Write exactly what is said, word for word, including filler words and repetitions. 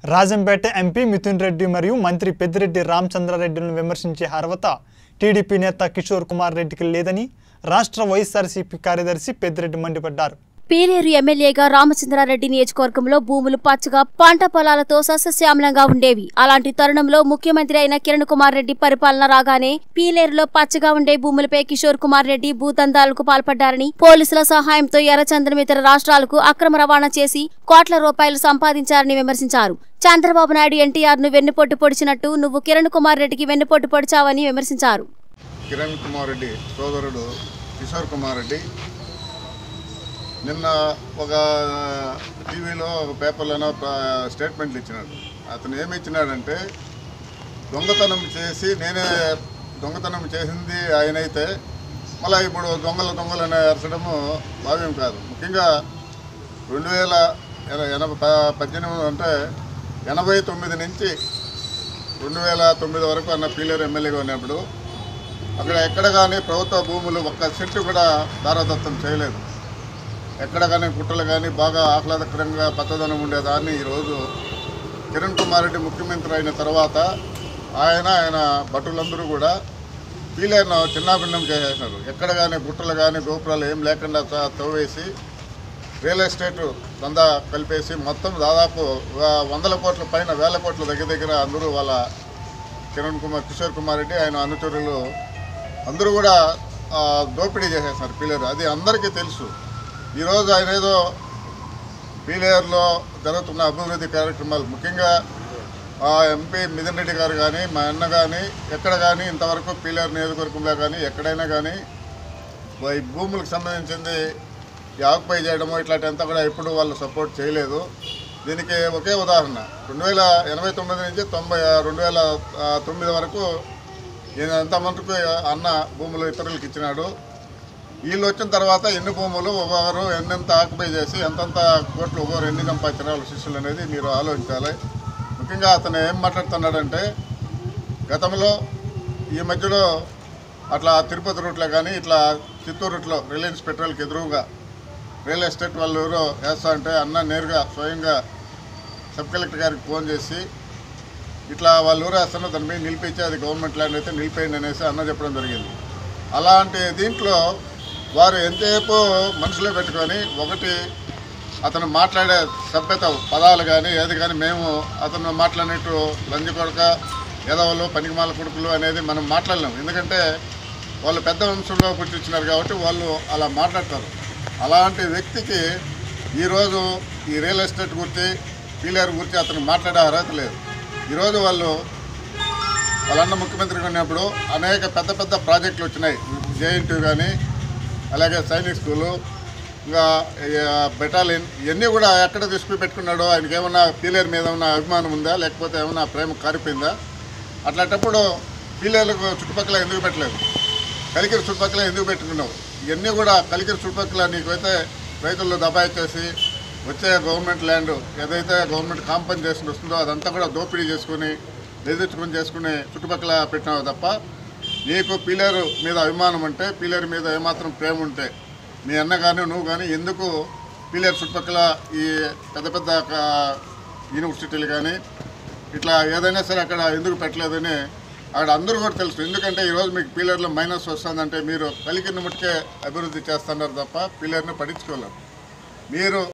Rajampet MP Mithun Reddy మరియు మంత్రి పెద్దిరెడ్డి రామచంద్రారెడ్డిలను విమర్శించే అర్హత టీడీపీ నేత కిషోర్ కుమార్ రెడ్డికి లేదని రాష్ట్ర వైఎస్ఆర్సీపీ కార్యదర్శి పెద్దిరెడ్డి మండిపడ్డారు. పీలేరు ఎమ్మెల్యేగా రామచంద్రారెడ్డి నియోజకవర్గంలో భూములు పచ్చగా పంట పొలాలతో సస్యశ్యామలంగా ఉండేవి. అలాంటి తరుణంలో ముఖ్యమంత్రి అయిన కిరణ్ కుమార్ రెడ్డి పరిపాలన రాగానే పీలేరులో పచ్చగా ఉండే భూములపై కిషోర్ కుమార్ రెడ్డి భూదందాలకు పాల్పడ్డారని, పోలీసుల సహాయంతో ఎర్రచందనం ఇతర రాష్ట్రాలకు అక్రమ రవాణా చేసి కోట్ల రూపాయలు సంపాదించారని విమర్శించారు. చంద్రబాబు నాయుడు ఎన్టీఆర్ ను వెన్నుపోటు పొడిచినట్టు నువ్వు కిరణ్ కుమార్ రెడ్డికి వెన్నుపోటు పొడిచావని విమర్శించారు. కిరణ్ కుమార్ రెడ్డి సోదరుడు కిషోర్ కుమార్ రెడ్డి నిన్న ఒక టీవీలో ఒక పేపర్లోనో స్టేట్మెంట్లు ఇచ్చినాడు. అతను ఏమి ఇచ్చినాడంటే, దొంగతనం చేసి నేనే దొంగతనం చేసింది ఆయన అయితే మళ్ళీ ఇప్పుడు దొంగల దొంగలు అనే అరచడము భావ్యం కాదు. ముఖ్యంగా రెండు వేల ఎనభై పద్దెనిమిది అంటే ఎనభై తొమ్మిది నుంచి రెండు వేల తొమ్మిది వరకు అన్న పీలేరు ఎమ్మెల్యేగా ఉన్నప్పుడు అక్కడ ఎక్కడ కానీ ప్రభుత్వ భూములు ఒక్క సెంటు కూడా దారాదత్తం చేయలేదు. ఎక్కడ కానీ గుట్టలు కానీ బాగా ఆహ్లాదకరంగా పచ్చదనం ఉండేదాన్ని ఈరోజు కిరణ్ కుమార్ రెడ్డి ముఖ్యమంత్రి అయిన తర్వాత ఆయన ఆయన భటులందరూ కూడా పీలేరును చిన్నాభిన్నం చేసేసినారు. ఎక్కడ కానీ గుట్టలు కానీ గోపురాలు ఏం లేకుండా తవ్వేసి రియల్ ఎస్టేట్ దందా కలిపేసి మొత్తం దాదాపు వందల కోట్ల పైన వేల కోట్ల దగ్గర దగ్గర అందరూ వాళ్ళ కిరణ్ కుమార్ కిషోర్ కుమార్ రెడ్డి ఆయన అనుచరులు అందరూ కూడా దోపిడీ చేసేసినారు పీలేరు. అది అందరికీ తెలుసు. ఈరోజు ఆయన ఏదో పీలేరులో జరుగుతున్న అభివృద్ధి కార్యక్రమాలు, ముఖ్యంగా ఎంపీ మిథున్ రెడ్డి గారు కానీ మా అన్న కానీ ఎక్కడ కానీ ఇంతవరకు పీలేరు నియోజకవర్గంలో కానీ ఎక్కడైనా కానీ ఈ భూములకు సంబంధించింది ఆక్యుపై చేయడము ఇట్లాంటి అంతా కూడా ఎప్పుడు వాళ్ళు సపోర్ట్ చేయలేదు. దీనికి ఒకే ఉదాహరణ, రెండు వేల ఎనభై తొమ్మిది నుంచి తొంభై రెండు వేల తొమ్మిది వరకు ఎంతమందికి అన్న భూములు ఇతరులకు ఇచ్చినాడు. వీళ్ళు వచ్చిన తర్వాత ఎన్ని భూములు ఒక్కొక్కరు ఎన్నెంత ఆక్యుపై చేసి ఎంతంత కోట్లు ఒక్కొక్కరు ఎన్ని సంపాదించిన వాళ్ళ శిష్యులు అనేది మీరు ఆలోచించాలి. ముఖ్యంగా అతను ఏం మాట్లాడుతున్నాడంటే, గతంలో ఈ మధ్యలో అట్లా తిరుపతి రూట్లో కానీ ఇట్లా చిత్తూరు రూట్లో రిలయన్స్ పెట్రోల్కి ఎదురుగా రియల్ ఎస్టేట్ వాళ్ళు ఎవరో వేస్తా అంటే అన్న నేరుగా స్వయంగా సబ్ కలెక్టర్ గారికి ఫోన్ చేసి ఇట్లా వాళ్ళు ఊరు వేస్తానో దాని మీద నిలిపించి అది గవర్నమెంట్ ల్యాండ్ అయితే నిలిపేయండి అనేసి అన్న చెప్పడం జరిగింది. అలాంటి దీంట్లో వారు ఎంతసేపు మనసులో పెట్టుకొని ఒకటి అతను మాట్లాడే సభ్యత పదాలు కానీ ఏది కానీ మేము అతను మాట్లాడినట్టు లంజ కొడక ఎదవలు పనికిమాల కొడుకులు అనేది మనం మాట్లాడలేము. ఎందుకంటే వాళ్ళు పెద్ద వంశంలో పుట్టించినారు కాబట్టి వాళ్ళు అలా మాట్లాడతారు. అలాంటి వ్యక్తికి ఈరోజు ఈ రియల్ ఎస్టేట్ గురించి పీలేరు గురించి అతను మాట్లాడే అర్హత లేదు. ఈరోజు వాళ్ళు వాళ్ళన్న ముఖ్యమంత్రిగా ఉన్నప్పుడు అనేక పెద్ద పెద్ద ప్రాజెక్టులు వచ్చినాయి. జేఎన్టీ కానీ అలాగే సైనిక్ స్కూలు ఇంకా బెటాలియన్ ఇవన్నీ కూడా ఎక్కడ తీసుకుని పెట్టుకున్నాడో ఆయనకి ఏమన్నా పీలేరు మీద ఏమన్నా అభిమానం ఉందా లేకపోతే ఏమన్నా ప్రేమ కారిపోయిందా? అట్లాంటప్పుడు పీలేరులకు చుట్టుపక్కల ఎందుకు పెట్టలేదు? కలికిరి చుట్టుపక్కల ఎందుకు పెట్టుకున్నావు? ఇవన్నీ కూడా కలికిరి చుట్టుపక్కల నీకైతే రైతుల్లో దబాయిచ్చేసి వచ్చే గవర్నమెంట్ ల్యాండ్ ఏదైతే గవర్నమెంట్ కాంపన్సేషన్ వస్తుందో అదంతా కూడా దోపిడీ చేసుకుని ఎదుర్చుకొని చేసుకుని చుట్టుపక్కల పెట్టినావు తప్ప నీకు పీలేరు మీద అభిమానం ఉంటే, పీలేరు మీద ఏమాత్రం ప్రేమ ఉంటే మీ అన్న కానీ నువ్వు కానీ ఎందుకు పీలేరు చుట్టుపక్కల ఈ పెద్ద పెద్ద యూనివర్సిటీలు కానీ ఇట్లా ఏదైనా సరే అక్కడ ఎందుకు పెట్టలేదని అక్కడ అందరూ కూడా తెలుసు. ఎందుకంటే ఈరోజు మీకు పీలేరులో మైనస్ వస్తుందంటే మీరు కలికిరిని ముట్టుకే అభివృద్ధి చేస్తున్నారు తప్ప పీలేరుని పట్టించుకోలేరు. మీరు